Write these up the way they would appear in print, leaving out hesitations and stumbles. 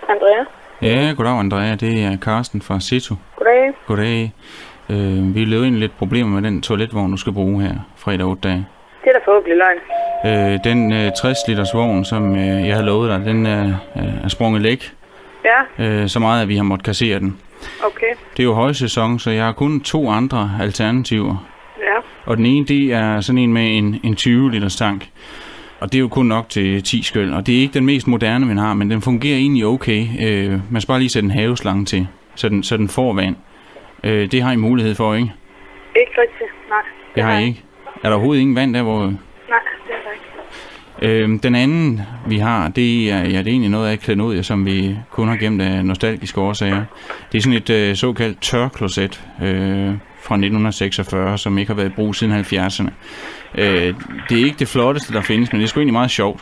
Andrea? Ja, goddag Andrea. Det er Carsten fra Seto. Goddag. Goddag. Vi løber ind lidt problemer med den toiletvogn, du skal bruge her fredag 8 dage. Det er da forhåbentlig løgn. Den 60 liters vogn, som jeg havde lovet dig, den er sprunget læk. Ja. Så meget, at vi har måttet kassere den. Okay. Det er jo højsæson, så jeg har kun 2 andre alternativer. Ja. Og den ene, det er sådan en med en 20 liters tank. Og det er jo kun nok til 10 skyld. Og det er ikke den mest moderne, vi har, men den fungerer egentlig okay. Man skal bare lige sætte en haveslange til, så den får vand. Det har I mulighed for, ikke? Ikke rigtigt, nej. Det har I ikke. Er der overhovedet ingen vand der, hvor... Nej, det er der ikke. Den anden, vi har, det er egentlig noget af klenodier, som vi kun har gemt af nostalgiske årsager. Det er sådan et såkaldt tørkloset fra 1946, som ikke har været i brug siden 70'erne. Det er ikke det flotteste, der findes, men det er sgu egentlig meget sjovt.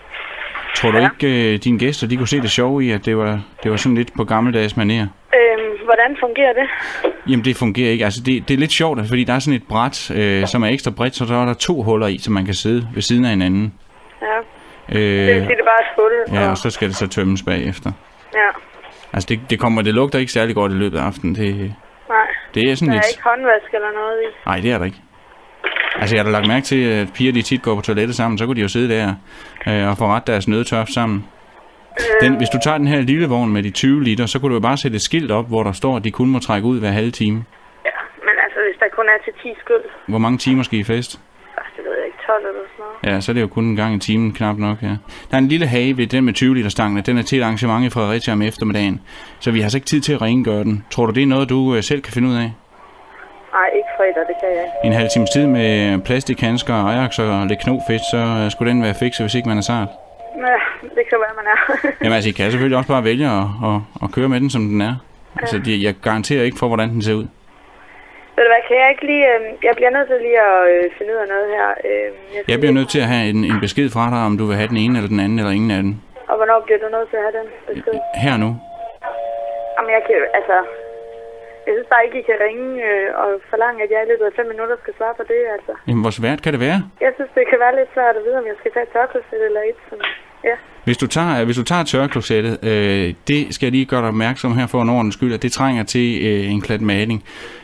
Tror du ikke, dine gæster de kunne se det sjove i, at det var sådan lidt på gammeldags manér? Hvordan fungerer det? Jamen, det fungerer ikke. Altså, det er lidt sjovt, fordi der er sådan et bræt, som er ekstra bredt, så der er der 2 huller i, så man kan sidde ved siden af hinanden. Ja. Det vil sige, det er bare et hul. Ja, og så skal det så tømmes bagefter. Ja. Altså, det lugter ikke særlig godt i løbet af aftenen. Nej. Det er sådan der er lidt... ikke håndvask eller noget i. Nej, det er der ikke. Altså, jeg har da lagt mærke til, at piger de tit går på toilettet sammen, så kunne de jo sidde der og få ret deres nødtørf sammen. Hvis du tager den her lille vogn med de 20 liter, så kunne du jo bare sætte et skilt op, hvor der står, at de kun må trække ud hver halve time. Ja, men altså, hvis der kun er til 10 skyld. Hvor mange timer skal I fest? Det ved jeg ikke, 12 eller sådan noget. Ja, så er det jo kun en gang i timen, knap nok, ja. Der er en lille hage ved den med 20 liter stangen, den er til et arrangement i Fredericia om eftermiddagen. Så vi har altså ikke tid til at rengøre den. Tror du, det er noget, du selv kan finde ud af? Nej, ikke fredag, det kan jeg ikke. En halv times tid med plastikhandsker, Ajax og lidt knofedt, så skulle den være fikset, hvis ikke man er sart. Ja, det kan være, man er. Jamen altså, I kan selvfølgelig også bare vælge at køre med den, som den er. Ja. Altså, jeg garanterer ikke for, hvordan den ser ud. Ved du hvad, kan jeg ikke lige... Jeg bliver nødt til lige at finde ud af noget her. Jeg bliver nødt til at have en besked fra dig, om du vil have den ene eller den anden, eller ingen af dem. Og hvornår bliver du nødt til at have den besked? Her nu. Jamen, jeg kan... Altså... Jeg synes bare ikke, I kan ringe og forlange, at jeg i løbet af 5 minutter skal svare på det, altså. Jamen, hvor svært kan det være? Jeg synes, det kan være lidt svært at vide, om jeg skal tage et tørkloset eller et, som... Ja. Hvis du tager tørklosettet, det skal jeg lige gøre dig opmærksom her for en ordens skyld, at det trænger til en klat maling.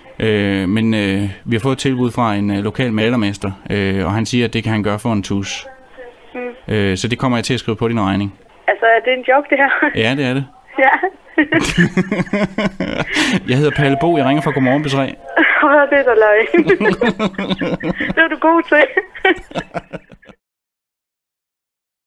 Men vi har fået et tilbud fra en lokal malermester, og han siger, at det kan han gøre for en tus. Så det kommer jeg til at skrive på din regning. Altså, er det en joke, det her? Ja, det er det. Ja. Jeg hedder Palle Bo, jeg ringer fra Godmorgen P3. Det er da løgn. Det er du god til.